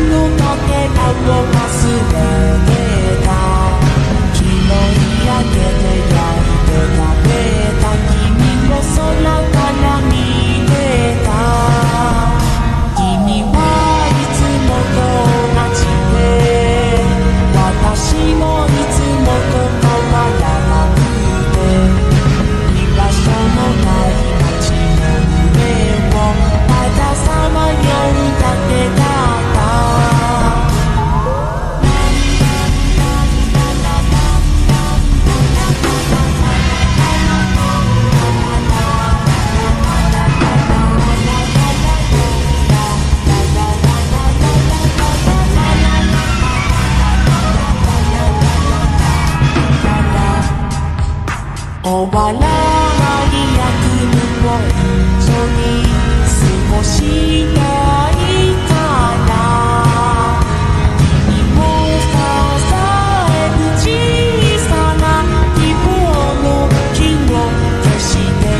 のかけらを忘れてた。昨日焼けて焼いて食べた君を空から見てた。君はいつもと同じで、私もいつもと変わらなくて、居場所のない街の上をたださまようだけだった。終わらない役を一緒に過ごしたいから君を支える小さな希望の火を消して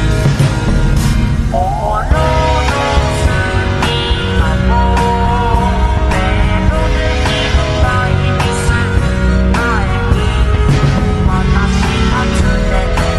心の隙間をメロディーのないミス前に私が連れて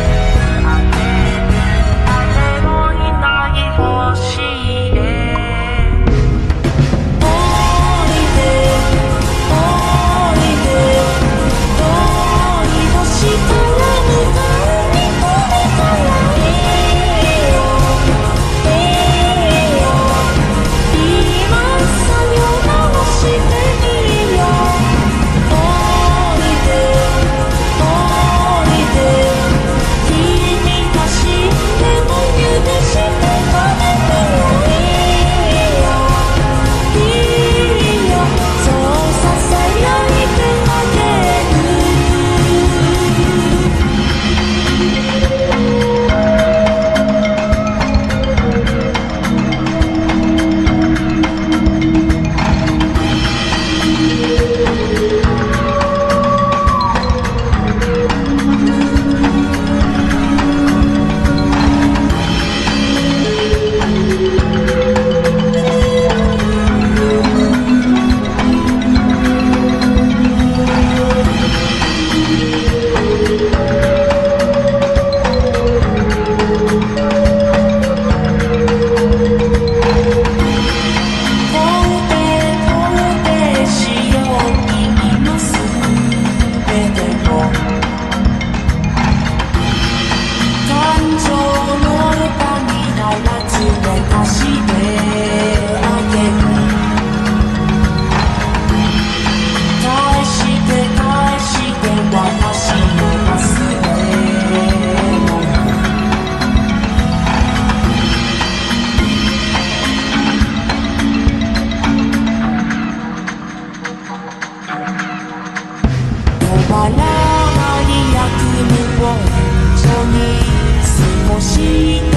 終わらない役を一緒に過ごした